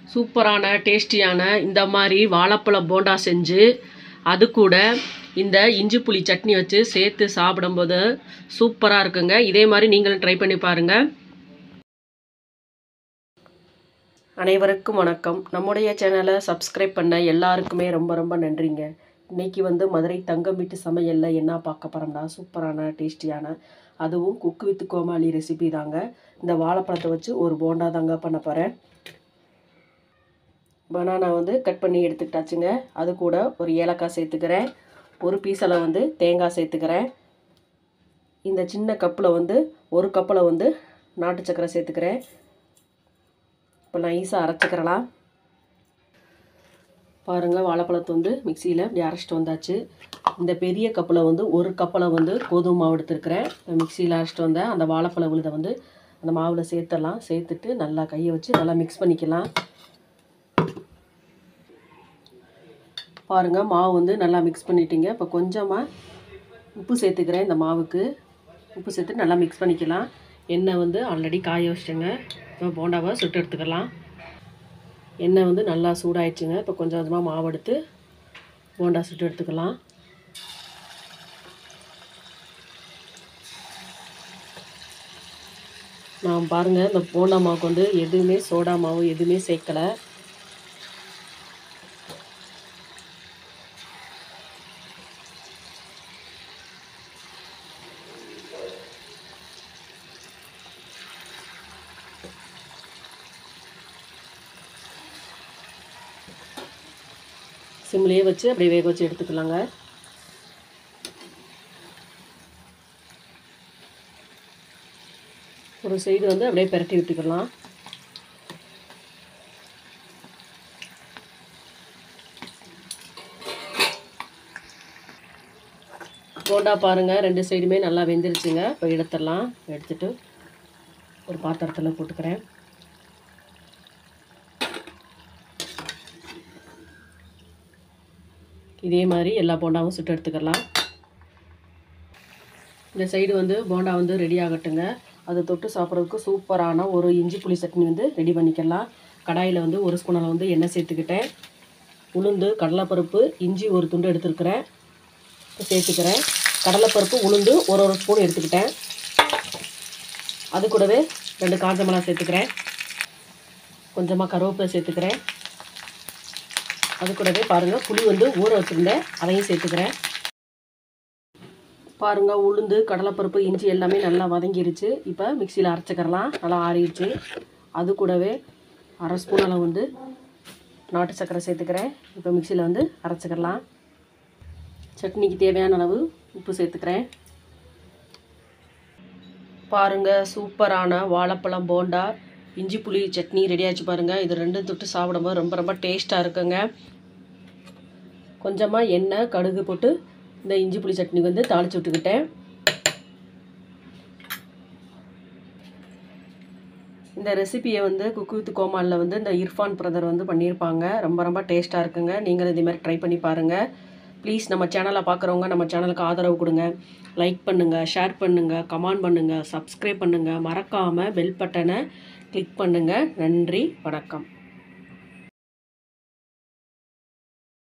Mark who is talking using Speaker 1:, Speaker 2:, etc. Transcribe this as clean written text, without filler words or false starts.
Speaker 1: சூப்பரான டேஸ்டியான இந்த மாதிரி வாழைப்பழ போண்டா செஞ்சு அது கூட இந்த இஞ்சி புளி சட்னி வச்சு சேர்த்து சாப்பிடும்போது சூப்பராக இருக்குங்க. இதே மாதிரி நீங்களும் ட்ரை பண்ணி பாருங்கள். அனைவருக்கும் வணக்கம். நம்முடைய சேனலை சப்ஸ்கிரைப் பண்ண எல்லாருக்குமே ரொம்ப ரொம்ப நன்றிங்க. இன்றைக்கி மதுரை தங்கம் வீட்டு சமையலில் என்ன பார்க்க போகிறோம்னா சூப்பரான டேஸ்டியான அதுவும் குக்கு வித் கோமாளி ரெசிபி தாங்க. இந்த வாழைப்பழத்தை வச்சு ஒரு போண்டா தாங்க பண்ண போகிறேன். பனானா கட் பண்ணி எடுத்துக்கிட்டாச்சுங்க. அது கூட ஒரு ஏலக்காய் சேர்த்துக்கிறேன். ஒரு பீஸில் தேங்காய் சேர்த்துக்கிறேன். இந்த சின்ன கப்பில் ஒரு கப்பில் நாட்டு சக்கரை சேர்த்துக்கிறேன். இப்போ நைஸாக அரைச்சிக்கிறலாம். பாருங்கள், வாழைப்பழத்தை மிக்சியில் இப்படி அரைச்சிட்டு வந்தாச்சு. இந்த பெரிய கப்பில் ஒரு கப்பில் கோதுமை மாவு எடுத்துருக்கிறேன். மிக்சியில் அரைச்சிட்டு வந்தேன். அந்த வாழைப்பழ விழுதை அந்த மாவில் சேர்த்துடலாம். சேர்த்துட்டு நல்லா கையை வச்சு நல்லா மிக்ஸ் பண்ணிக்கலாம். பாருங்கள், மாவு நல்லா மிக்ஸ் பண்ணிட்டீங்க. இப்போ கொஞ்சமாக உப்பு சேர்த்துக்கிறேன். இந்த மாவுக்கு உப்பு சேர்த்து நல்லா மிக்ஸ் பண்ணிக்கலாம். எண்ணெய் ஆல்ரெடி காய வச்சிட்டேங்க. இப்போ போண்டாவை சுட்டு எடுத்துக்கலாம். எண்ணெய் நல்லா சூடாயிடுச்சுங்க. இப்போ கொஞ்சம் கொஞ்சமாக மாவு எடுத்து போண்டா சுட்டு எடுத்துக்கலாம். நான் பாருங்கள், இந்த போண்டா மாவுக்கு எதுவுமே சோடா மாவு எதுவுமே சேர்க்கலை. சிம்லேயே வச்சு அப்படியே வேக வச்சு எடுத்துக்கலாங்க. ஒரு சைடு அப்படியே பிரட்டி விட்டுக்கலாம். போண்டா பாருங்கள், ரெண்டு சைடுமே நல்லா வெந்துருச்சுங்க. இப்போ எடுத்துடலாம். எடுத்துட்டு ஒரு பாத்திரத்தில் போட்டுக்கிறேன். இதே மாதிரி எல்லா போண்டாவும் சுட்டு எடுத்துக்கலாம். இந்த சைடு போண்டா ரெடி ஆகட்டுங்க. அதை தொட்டு சாப்பிட்றதுக்கு சூப்பரான ஒரு இஞ்சி புளி சட்னி ரெடி பண்ணிக்கலாம். கடாயில் ஒரு ஸ்பூன் அளவு எண்ணெய் சேர்த்துக்கிட்டேன். உளுந்து, கடலைப்பருப்பு, இஞ்சி ஒரு துண்டு எடுத்துருக்கிறேன் சேர்த்துக்கிறேன். கடலைப்பருப்பு, உளுந்து ஒரு ஸ்பூன் எடுத்துக்கிட்டேன். அது கூடவே 2 காஞ்ச மிளகாய் சேர்த்துக்கிறேன். கொஞ்சமாக கருவேப்பிலை சேர்த்துக்கிறேன். அது கூடவே பாருங்கள், புளி ஊற வச்சுருந்தேன், அதையும் சேர்த்துக்கிறேன். பாருங்கள், உளுந்து, கடலைப்பருப்பு, இஞ்சி எல்லாமே நல்லா வதங்கிருச்சு. இப்போ மிக்சியில் அரைச்சிக்கிறலாம். நல்லா ஆறிடுச்சு. அது கூடவே அரை ஸ்பூன் அளவு நாட்டு சக்கரை சேர்த்துக்கிறேன். இப்போ மிக்சியில் அரைச்சிக்கிறலாம். சட்னிக்கு தேவையான அளவு உப்பு சேர்த்துக்கிறேன். பாருங்கள், சூப்பரான வாழைப்பழம் போண்டா இஞ்சி புளி சட்னி ரெடி ஆச்சு பாருங்கள். இது ரெண்டும் தொட்டு சாப்பிடும்போது ரொம்ப ரொம்ப டேஸ்ட்டாக இருக்குங்க. கொஞ்சமாக எண்ணெய், கடுகு போட்டு இந்த இஞ்சி புளி சட்னி தாளித்து விட்டுக்கிட்டேன். இந்த ரெசிபியை குக்கு வித் கோமாளில் இந்த இர்ஃபான் பிரதர் பண்ணியிருப்பாங்க. ரொம்ப ரொம்ப டேஸ்ட்டாக இருக்குங்க. நீங்களும் இதேமாதிரி ட்ரை பண்ணி பாருங்கள். ப்ளீஸ் நம்ம சேனலை பார்க்குறவங்க நம்ம சேனலுக்கு ஆதரவு கொடுங்க. லைக் பண்ணுங்கள், ஷேர் பண்ணுங்கள், கமெண்ட் பண்ணுங்கள், சப்ஸ்கிரைப் பண்ணுங்கள். மறக்காமல் பெல் பட்டனை கிளிக் பண்ணுங்கள். நன்றி, வணக்கம்.